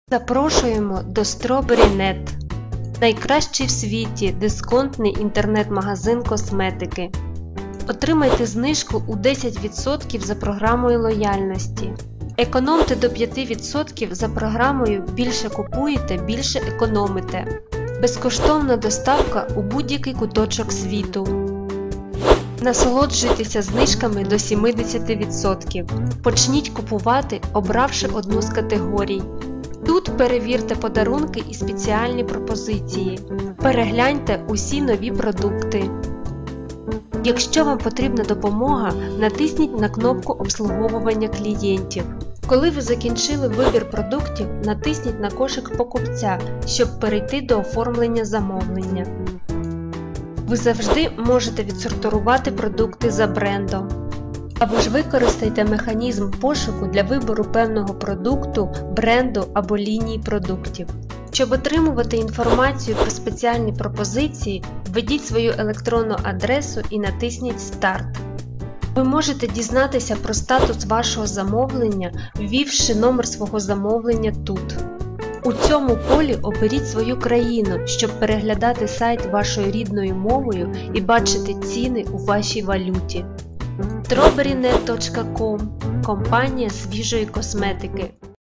Запрошуємо до Strawberry.net, найкращий в світі дисконтний інтернет-магазин косметики. Отримайте знижку у 10% за програмою лояльності. Економте до 5% за програмою «Більше купуєте, більше економите». Безкоштовна доставка у будь-який куточок світу. Насолоджуйтеся знижками до 70%. Почніть купувати, обравши одну з категорій. Тут перевірте подарунки і спеціальні пропозиції. Перегляньте усі нові продукти. Якщо вам потрібна допомога, натисніть на кнопку обслуговування клієнтів. Коли ви закінчили вибір продуктів, натисніть на кошик покупця, щоб перейти до оформлення замовлення. Ви завжди можете відсортувати продукти за брендом. Або ж використайте механізм пошуку для вибору певного продукту, бренду або лінії продуктів. Щоб отримувати інформацію про спеціальні пропозиції, введіть свою електронну адресу і натисніть «Старт». Ви можете дізнатися про статус вашого замовлення, ввівши номер свого замовлення тут. У цьому полі оберіть свою країну, щоб переглядати сайт вашою рідною мовою і бачити ціни у вашій валюті. Strawberry.net.com – компанія свіжої косметики.